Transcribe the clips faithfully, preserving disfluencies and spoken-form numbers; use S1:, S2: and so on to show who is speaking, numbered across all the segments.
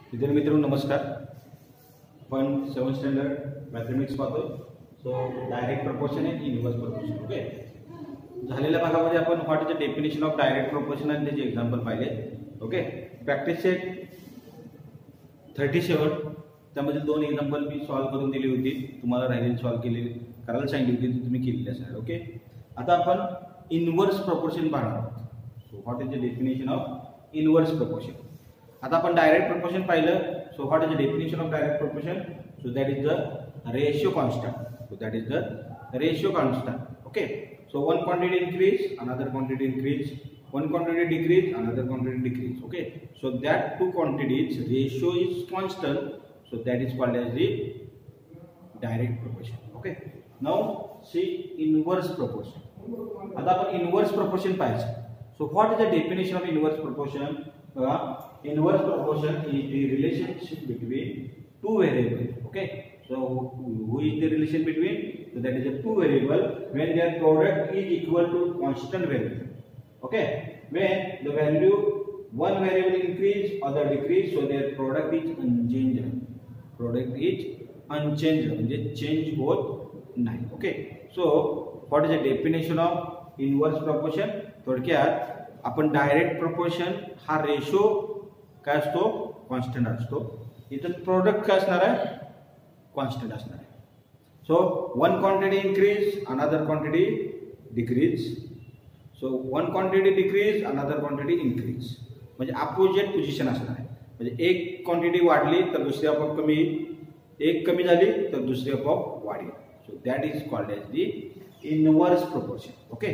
S1: विद्यार्थी मित्रांनो नमस्कार. आपण सेवन स्टँडर्ड मॅथमेटिक्स पाहतो. So direct proportion and inverse proportion. Okay, झालेल्या भागामध्ये आपण what is the definition of direct proportion आणि त्याचे एक्झाम्पल पाहिले. Okay, practice set thirty seven त्यामध्ये दोन एक्झाम्पल मी सॉल्व्ह करून दिली होती. तुम्हाला राहिलेली सॉल्व्ह केलेली करायला सांगितली होती, ती तुम्ही केलेली असणार. ओके, आता आपण इनव्हर्स प्रपोर्शन पाहणार आहोत. So what is the definition of inverse proportion. आता आपण डायरेक्ट प्रपोर्शन पाहिलं. So what is the definition of direct proportion? So that is the ratio constant. So that is the ratio constant. Okay, so one quantity increase, another quantity increase, one quantity decrease, another quantity decrease. Okay, so that two quantities ratio is constant, so that is called as the direct proportion. Okay, now see inverse proportion. आता आपण inverse proportion पाहायचं. So what is the definition of inverse proportion? uh, inverse proportion is the relationship between two variables. Okay, so who is the relation between? So that is a two variable when their product is equal to constant variable. Okay, when the value one variable increase or the decrease, so their product is unchanged. Product is unchanged म्हणजे change होत नाही. Okay, so what is the definition of inverse proportion? थोडक्यात आपण direct proportion हा ratio काय असतो? Constant असतो. इथं प्रोडक्ट काय असणार आहे? कॉन्स्टंट असणार आहे. So one quantity increase, another quantity decrease. So one quantity decrease, another quantity increase. म्हणजे अपोजिट पोझिशन असणार आहे. म्हणजे एक क्वांटिटी वाढली तर दुसरी आपोआप कमी, एक कमी झाली तर दुसरी आपोआप वाढेल. So that is called as the inverse proportion. Okay,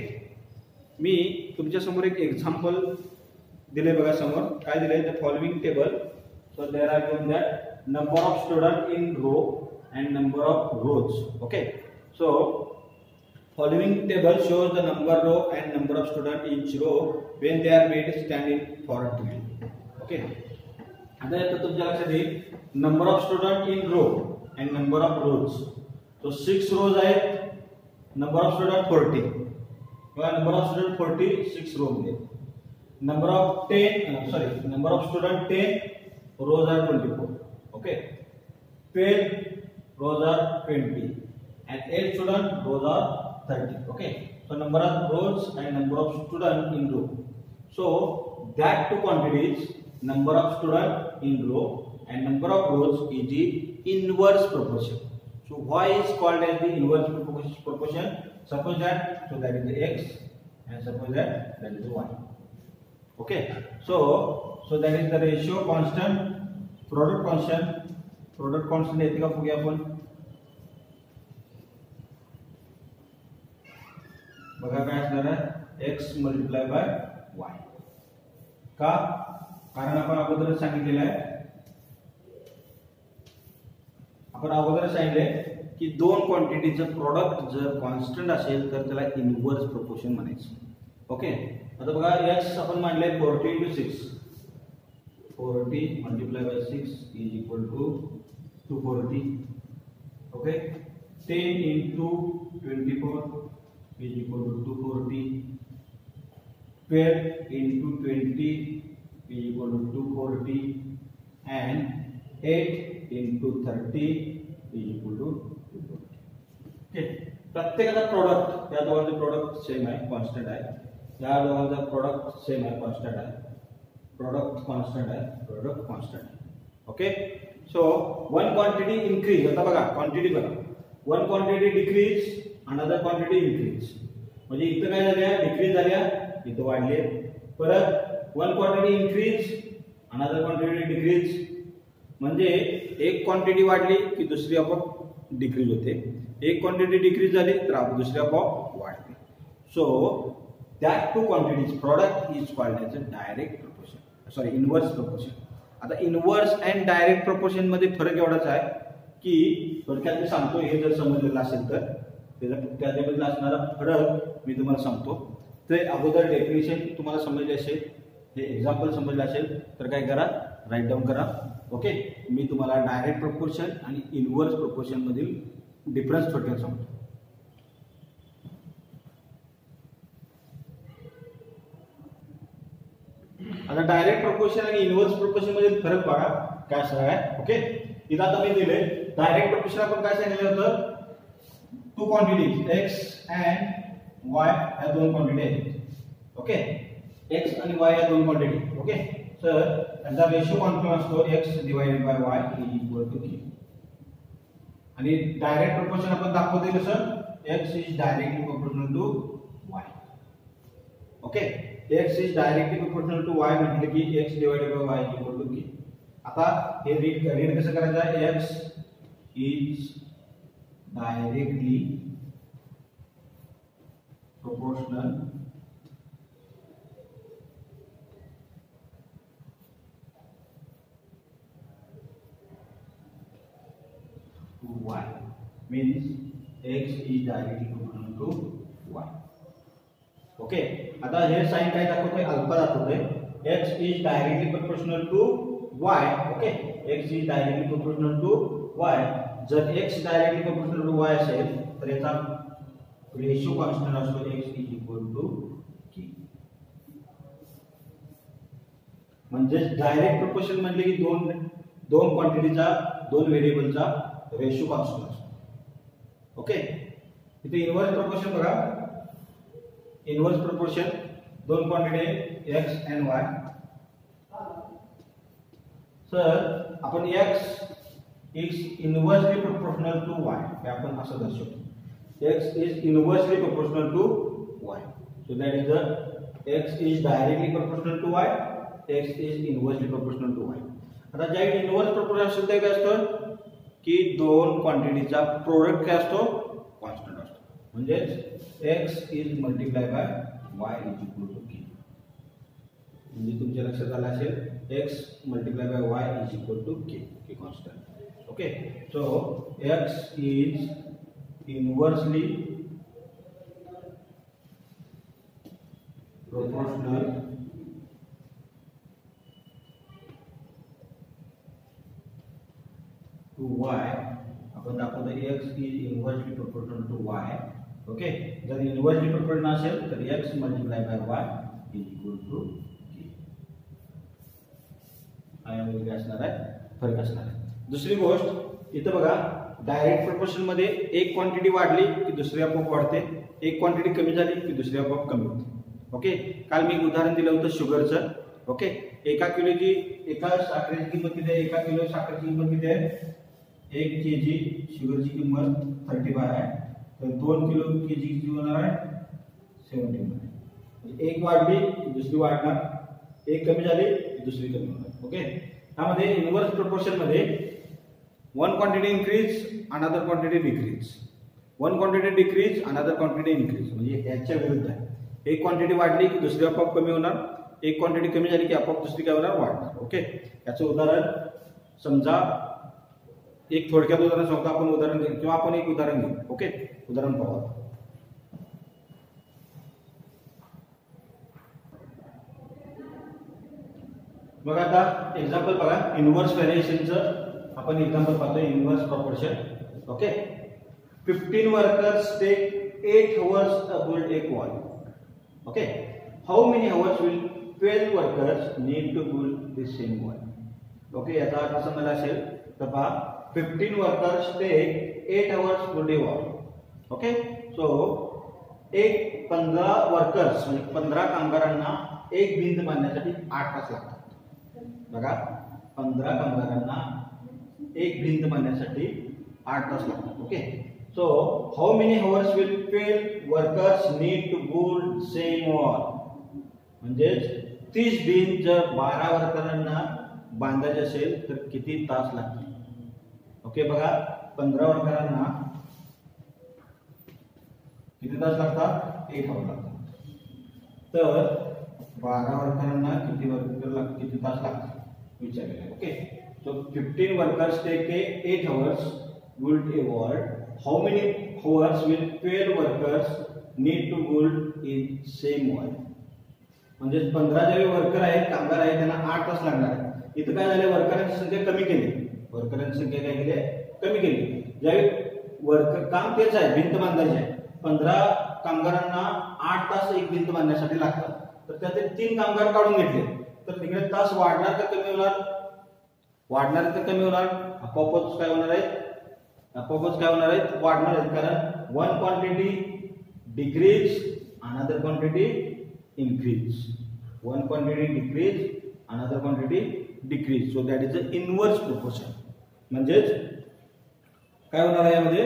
S1: मी तुमच्या समोर एक एक्झाम्पल दिले बघा. समोर काय दिलंय? The following table. So there are given that number of student in row and number of rows. Okay, so following table shows the number row and number of student in each row when they are made stand in forward. Okay, आता येतं तुमच्या लक्षात येईल number of student in row and number of rows. So six rows आहेत, number of student forty किंवा number of student forty six row मध्ये. number of ten sorry number of student ten, rows are twenty-four. Okay, twelve rows are twenty and eight student rows are thirty. Okay, so number of rows and number of student in row. So that two quantities, number of student in row and number of rows, is the inverse proportion. So why is called as the inverse proportion? Suppose that, so that is the x and suppose that that is the y. Okay, so so that is the ratio constant, product constant. Product constant येते का बघूया आपण. बघा काय असणार आहे? X multiply by y. का? कारण आपण अगोदरच सांगितलेलं आहे, आपण अगोदरच सांगितले की दोन क्वांटिटीचं प्रोडक्ट जर कॉन्स्टंट असेल तर त्याला इनव्हर्स प्रपोर्शन म्हणायचं. ओके, आता बघा एक्स आपण मांडले forty into six. forty multiplied by six is equal to two forty. Okay, ten into twenty-four is equal to two forty. twelve into twenty is equal to two forty and eight into thirty is equal to two forty. Okay, प्रत्येकाचा product, या दोघांचे product same आहे, constant आहे. या दोघांचा product same आहे, constant आहे. Product constant आहे, प्रोडक्ट कॉन्स्टंट आहे. Okay, so one quantity increase. आता बघा क्वांटिटी बघा, one quantity decrease, another quantity increase. म्हणजे इथं काय झाल्या? डिक्रीज झाल्या, इथं वाढले. परत one quantity increase, another quantity decrease. म्हणजे एक क्वांटिटी वाढली की दुसरी आपोआप डिक्रीज होते. एक क्वांटिटी डिक्रीज झाली तर दुसरी आपोआप वाढते. So that two quantities product is called as a direct proportion, sorry inverse proportion. आता इनव्हर्स अँड डायरेक्ट प्रपोर्शन मध्ये फरक एवढाच आहे की थोडक्यात मी सांगतो, हे जर समजलेलं असेल तर त्याचा त्याच्याबद्दल असणारा फरक मी तुम्हाला सांगतो. ते अगोदर डेफिनेशन तुम्हाला समजले असेल, हे एक्झाम्पल समजलं असेल तर काय करा, राईट डाऊन करा. ओके, मी तुम्हाला डायरेक्ट प्रपोर्शन आणि इनव्हर्स प्रपोर्शन मधील डिफरन्स थोडक्यात सांगतो. आता डायरेक्ट प्रपोर्शन आणि इनव्हर्स प्रपोर्शन मध्ये फरक बघा काय असणार आहे. ओके, इथं आता मी दिले डायरेक्ट प्रपोर्शन आपण काय सांगितलं होतं, two quantities x and y या दोन क्वांटिटी आहेत. ओके, एक्स आणि वाय या दोन क्वांटिटी. ओके, तर त्यांचा रेशो कॉन्स्टंट असतो x divided by y is equal to k. आणि डायरेक्ट प्रपोर्शन आपण दाखवते कसं, x is directly proportional to y. Okay, x is directly proportional to y म्हटलं की x divided by y is equal to k. आता हे read read कसं करायचं आहे, x is directly proportional to y means x is directly proportional to y. Okay, आता हे sign काय दाखवतोय, अल्फा दाखवतोय. x is directly proportional to y. Okay, x is directly proportional to y. जर x directly proportional to y असेल तर याचा ratio constant असतो x is equal to k. म्हणजे डायरेक्ट प्रोपोर्शन म्हणजे की दोन दोन क्वांटिटीचा दोन व्हेरिएबलचा रेशो कॉन्स्टंट असतो. ओके, इथे इनव्हर्स प्रोपोर्शन बघा, इनव्हर्स प्रोपोर्शन दोन quantity x and y. Sir आपण x is inversely proportional to y हे आपण असं दर्शवतो. X is inversely proportional to y, so that is the x is directly proportional to y, x is inversely proportional to Y. आता ज्या inverse proportion असेल ते काय असतं की दोन क्वांटिटीचा प्रोडक्ट काय असतो, कॉन्स्टंट असतो. म्हणजे x is multiply bye y is equal to k. म्हणजे तुमच्या लक्षात आलं असेल x मल्टिप्लाय bye y is equal to k, k constant. Okay, so x is inversely proportional to y. आपण दाखवतो x is inversely proportional to y. Okay, जर inversely proportional असेल तर x मल्टिप्लाय bye y is equal to k. आणि असणार आहे फरक असणार आहे. दुसरी गोष्ट इथं बघा, डायरेक्ट प्रोपोर्शन मध्ये एक क्वांटिटी वाढली की दुसरी आपोआप वाढते, एक क्वांटिटी कमी झाली की दुसरी आपोआप कमी होते. ओके, काल मी एक उदाहरण दिलं होतं शुगरचं. ओके, एका किलोची एका साखरेची किंमत किती आहे, एका किलो साखरेची किंमत किती आहे, एक के जी शुगरची किंमत थर्टी फाय आहे, तर दोन किलो के जी किती होणार आहे, सेवन्टी होणार. एक वाढली दुसरी वाढणार, एक कमी झाली दुसरी कमी होणार. ओके, त्यामध्ये इनव्हर्स प्रोपोर्शन मध्ये one quantity increase another quantity decrease, one quantity decrease another quantity increase. म्हणजे ह्याच्या विरुद्ध आहे. एक क्वांटिटी वाढली की दुसरी आपोआप कमी होणार, एक क्वांटिटी कमी झाली की आपोआप दुसरी काय होणार, वाढणार. ओके, याचं उदाहरण समजा एक थोडक्यात उदाहरण सांगतो आपण, उदाहरण घेऊ किंवा आपण एक उदाहरण घेऊ. ओके, उदाहरण पाहू. बघा आता एक्झाम्पल बघा, इनव्हर्स व्हेरिएशनचं आपण एक्झाम्पल पाहतो. Inverse proportion. Okay, fifteen workers take eight hours to build a wall. Okay, how many hours will twelve workers need to build the same wall. Okay, याचा अर्थ असं मला असेल तर पहा, fifteen workers take eight hours to build a wall. Okay, so एक पंधरा workers म्हणजे पंधरा कामगारांना एक भिंत बांधण्यासाठी आठ तास लागतात. बघा, पंधरा कामगारांना एक भिंत बांधण्यासाठी आठ तास लागतात. Okay, so how many hours will twelve workers need to build same wall. म्हणजे तीस भिंत जर बारा वर्करांना बांधायचे असेल तर किती तास लागतील. ओके, बघा, पंधरा वर्करांना किती तास लागतात, एक आवर लागतात. तर बारा वर्करांना किती वर्कर किती तास लागतात विचारलेलं. Okay, so fifteen workers take eight hours build a wall. How many hours will twelve workers need to build in same wall. म्हणजे पंधरा जे वर्कर आहेत, कामगार आहेत, त्यांना आठ तास लागणार आहे. इथं काय झालं, वर्करांची संख्या कमी केली, वर्करांची संख्या काय केली आहे, कमी केली. ज्यावेळी वर्कर काम तेच आहे, भिंत बांधायची आहे, पंधरा कामगारांना आठ तास एक भिंत बांधण्यासाठी लागतात, तर त्याचे तीन कामगार काढून घेतले तर तिकडे तास वाढणार का कमी होणार? वाढणार का कमी होणार? आपोआपच काय होणार आहे? आपोआपच काय होणार आहे? वाढणार आहेत, कारण one quantity decrease, another quantity increase. One quantity decrease, another quantity decrease. So that is the inverse proportion. म्हणजेच काय होणार आहे यामध्ये?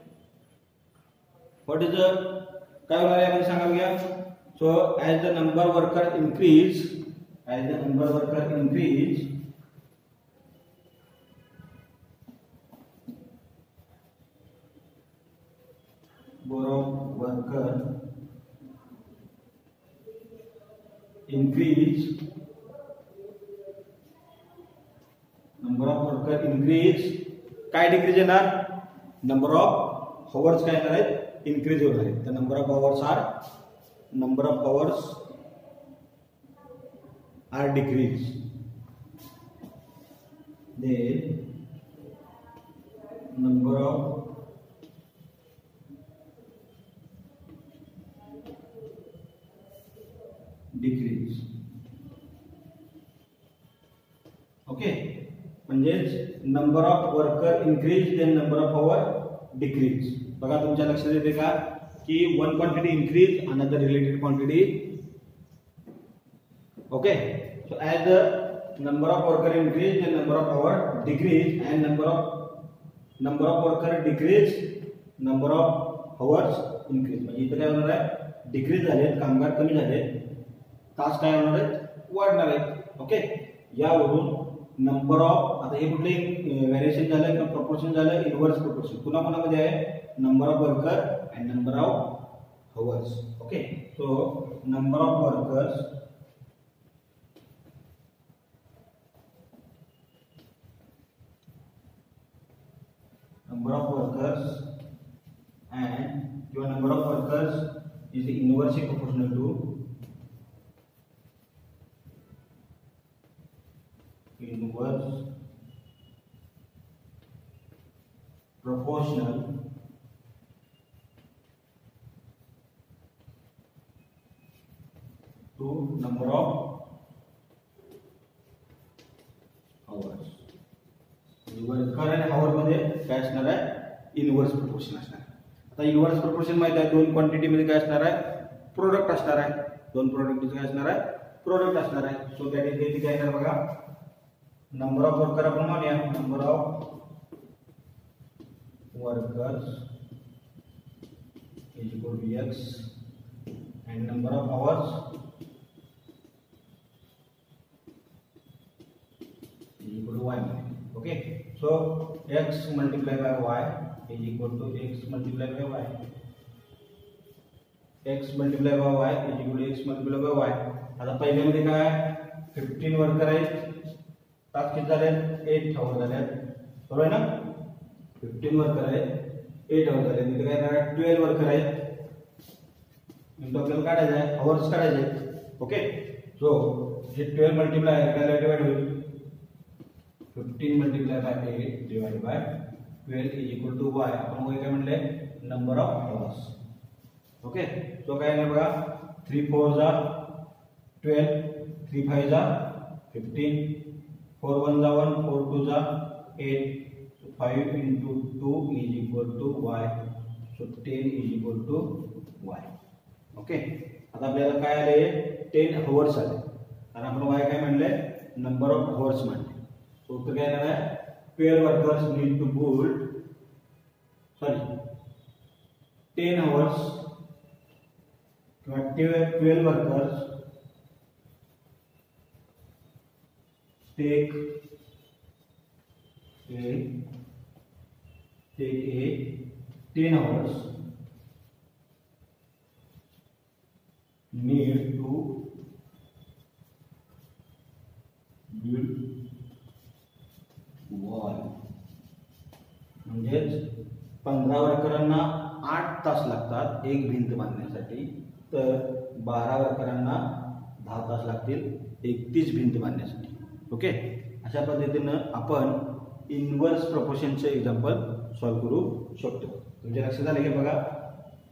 S1: What is the काय होणार आहे यामध्ये सांगा बघूया. So as the number worker increase, as the number worker increase, number of worker increase, number of worker increase, काय डिक्रीज येणार? नंबर ऑफ आवर्स काय येणार आहेत? इन्क्रीज होणार आहेत. तर number of hours are number of hours are decrease. then number of decrease. Okay, म्हणजेच number of worker increase then number of hour decrease. बघा तुमच्या लक्षात येते का की one quantity increase, another related quantity. Okay, so as the number of worker increase then number of hour decrease and number of number of worker decrease, number of hours increase. म्हणजे इथे काय होणार आहे? डिक्रीज झाले, कामगार कमी झाले, तास काय होणार आहेत? वाढणार आहेत. ओके, यावरून नंबर ऑफ, आता हे कुठले व्हेरिएशन झालं किंवा प्रपोर्शन झालं? Inverse proportion. पुन्हा कोणामध्ये आहे? Number of worker and number of hours. Okay, so number of workers number of workers and your number of workers is inversely proportional to inverse proportional to number of hours. Worker आणि hour मध्ये काय असणार आहे? Inverse proportion असणार आहे. आता inverse proportion माहिती आहे, दोन क्वांटिटी मध्ये काय असणार आहे? प्रोडक्ट असणार आहे. दोन प्रोडक्ट मध्ये काय असणार आहे? प्रोडक्ट असणार आहे. सो दॅट इज इथे काय येणार बघा, नंबर ऑफ वर्कर आपण म्हणूया number of workers is equal to x and number of hours is equal to y. Okay, so x multiplied by y is equal to x multiplied by y. x multiplied by y is equal to x multiplied by y. आता पहिल्यामध्ये काय? Fifteen worker आहेत, तास किती झाले? Eight hour झाले, बरोबर आहे ना? फिफ्टीन वर्कर आहेत, एट आवर झाले. तिथे काय करणार? ट्वेल्व वर्कर आहेत, म्हणजे आपल्याला काढायचं आहे, आवर्स काढायचे आहेत. ओके, सो हे ट्वेल्व मल्टिप्लाय काय डिवाइड होईल? Fifteen multiply by eight divide by twelve is equal to y. आपण वय काय म्हणले? Number of hours. Okay, so काय आहे बघा, थ्री फोर जा ट्वेल्व, थ्री फाइव जा फिफ्टीन, फोर वन जा वन, फोर टू जा eight, five into two is equal to y. So ten is equal to y. Okay, आता आपल्याला काय आले? टेन आवर्स आले, आणि आपण वाय काय म्हणले? नंबर ऑफ आवर्स म्हणले. तो उत्तर काय येणार आहे? Twelve workers need to build sorry ten hours किंवा twelve workers take take a ten hours need to build wall. म्हणजेच पंधरा वर्करांना आठ तास लागतात एक भिंत बांधण्यासाठी, तर बारा वर्करांना दहा तास लागतील एकतीस भिंत बांधण्यासाठी. ओके, अशा पद्धतीनं आपण इनवर्स प्रपोर्शनचे एक्झाम्पल सॉल्व्ह करू शकतो. तुमच्या लक्षात आले की बघा.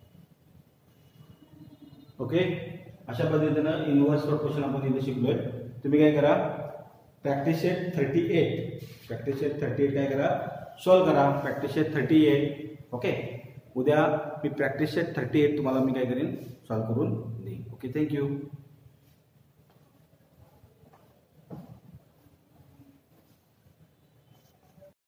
S1: ओके, अशा पद्धतीनं इनवर्स प्रपोर्शन आपण इथे शिकलोय. तुम्ही काय करा, practice set thirty eight practice set thirty eight काय करा, सॉल्व करा practice set thirty eight okay. उद्या मी प्रॅक्टिस सेट थर्टी एट तुम्हाला मी काय करेन, सॉल्व करून देईन. Okay, thank you.